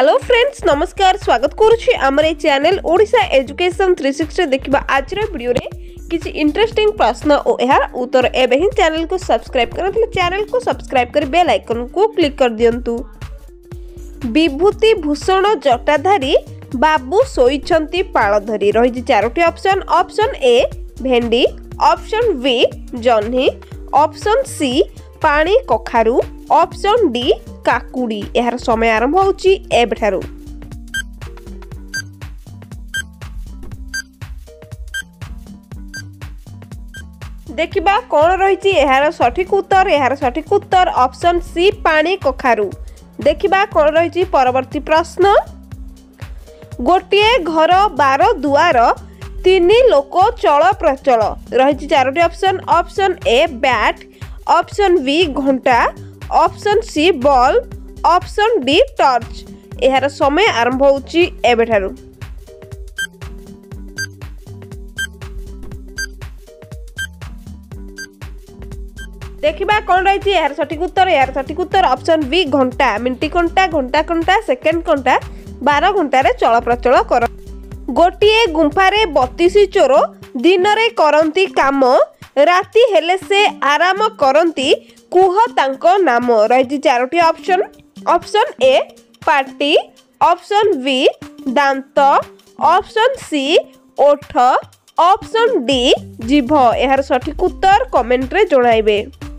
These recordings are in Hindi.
हेलो फ्रेंड्स नमस्कार स्वागत करुछि हमर ए चैनल ओडिशा एजुकेशन 360 देखिबा आज वीडियो रे किछि इंटरेस्टिंग प्रश्न और यार उत्तर एबे ही चैनल को सब्सक्राइब करथिले चैनल को सब्सक्राइब कर बेल आइकन को क्लिक कर दियंतु। विभूति भूषण जटाधारी बाबू सोईछंती पाळ धरी रही चारोटी ऑप्शन। ऑप्शन ए भेंडी, ऑप्शन बी जन्ही, ऑप्शन सी पानी कखारू, ऑप्शन डी काकुड़ी। यार समय आरंभ होउची एबठारू। देखिबा कोन रहिची यार सठिक उत्तर। यार सठिक उत्तर ऑप्शन सी पानी कखारू। देखिबा कोन रहिची परवर्ती प्रश्न। गोटिए घर 12 दुआर 3 लोक चल प्रचल रहिची चारोटी option. Option A bat, option B घंटा, option C ball, option D torch. यार समय आरंभ होउची एबेठारू। देखिबा कोन रहिची यार सठिक उत्तर। यार सठिक उत्तर ऑप्शन बी घंटा। मिनटी घंटा, घंटा घंटा, सेकेंड घंटा, 12 घंटा रे चल प्रचल कर। गोटिए गुंफारे 32 चोर दिन रे करंती काम, राती हेले से आराम करंती कुह तांको नाम। रही चारोटी ऑप्शन। ऑप्शन ए पाटी, ऑप्शन बी दांत, ऑप्शन सी ओठ, ऑप्शन डी जीभ। यार सठिक उत्तर कमेंट रे जणाइबे।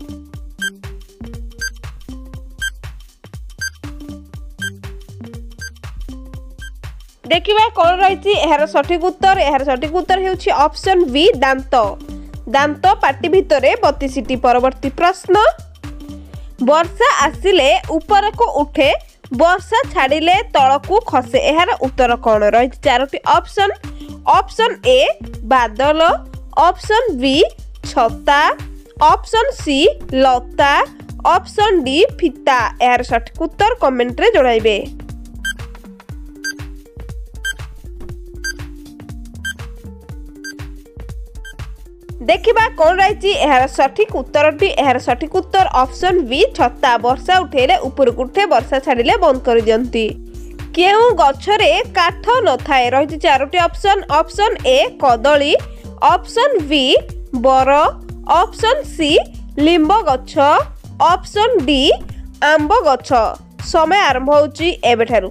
देखिबा कोन रहिची यार सठिक उत्तर। यार सठिक उत्तर हेउची ऑप्शन बी दांत। दांत पाटी भितरे 32टी। परवर्ती प्रश्न। वर्षा आसिले ऊपर को उठे, वर्षा छाड़िले तल को खसे। यार उत्तर कौन रही चारोटी ऑप्शन। ऑप्शन ए बादल, ऑप्शन बी छता, ऑप्शन सी लता, ऑप्शन डी फिता। यार सठिक उत्तर कमेंट रे जणाइबे। देखिबा कोन रहिची यार सठिक उत्तरटी। यार सठिक उत्तर ऑप्शन बी छता। वर्षा उठेले ऊपर को उठे, वर्षा छाड़िले बंद कर दियंती। केउ गछरे काठ न थाए रहिची चारोटी ऑप्शन। ऑप्शन ए कदली, ऑप्शन बी बर, ऑप्शन सी लिंब गछ, ऑप्शन डी आंब गछ। समय आरंभ होउची एबेठारू।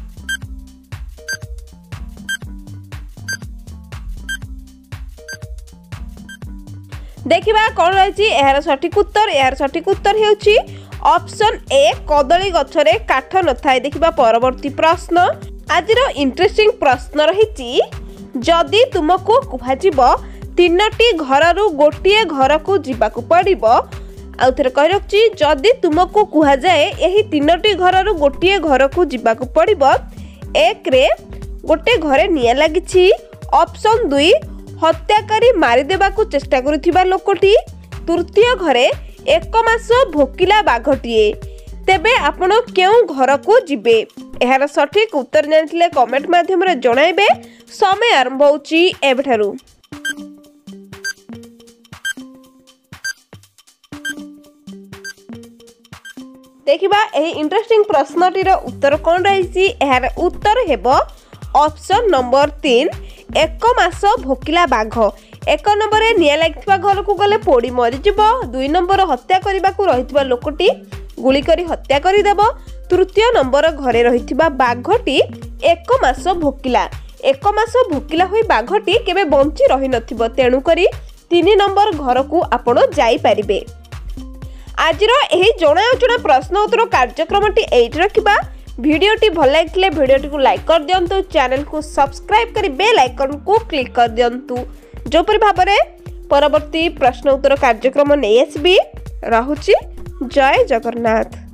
देखिबा कोन रहिची यार सठिक उत्तर। यार सठिक उत्तर हेउची ऑप्शन ए कदली गछरे काठ न थाए। देखिबा परवर्ती प्रश्न। आजिरो इंटरेस्टिंग प्रश्न रहिची जदी तुमको कुहाजिबो 3टी घररू गोटिए घर को जिबाकू पड़िबो। आउथरे कहि रखची जदी तुमको कुहा जाए एही 3टी घररू गोटिए घर को जिबाकू पड़िबो। 1 रे गोटे घरे निया लागिछि, ऑप्शन 2 हत्याकारी मारिदेबा को चेष्टा करुथिबा लोकटी, तृतीय घरे 1 मास भोकिला बाघटीए। तेबे आपण केउ घर को जिबे। यार सठिक उत्तर जानिथिले कमेंट माध्यम रे जणाइबे। समय आरंभ होउची एबठारू। देखिबा एही इंटरेस्टिंग प्रश्नटीर उत्तर कोन रहिसी। यार उत्तर हेबो ऑप्शन नंबर 3 1 मास भोकिला बाघ। 1 नंबर निया लागिथिबा घर को गले पोड़ी मरीजिब। 2 नंबर हत्या करबा को रहिथिबा लोकटी गुली करी हत्या करी देबो। तृतीय नंबर घरे रहिथिबा बाघटी 1 मास भोकिला। 1 मास भोकिला होई बाघटी केबे बंची रहि नथिबो। तेणु करी 3 नंबर घर को आपण जाई परिबे। आजिरो एही जणा अचणा प्रश्न उत्तर कार्यक्रमटी एइट रखिबा। वीडियोटी भल लगे वीडियोटी को लाइक कर दियंतु, चैनल को सब्सक्राइब कर बेल आइकन को क्लिक कर दियंतु। जोपरि भाबरे परवर्ती प्रश्न उत्तर कार्यक्रम नहीं आसबी। रहुछि जय जगन्नाथ।